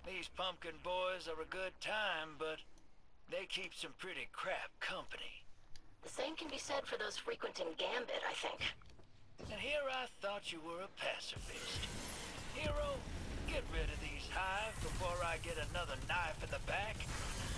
These pumpkin boys are a good time, but they keep some pretty crap company. The same can be said for those frequenting Gambit, I think. And here I thought you were a pacifist. Hero, get rid of these hive before I get another knife in the back.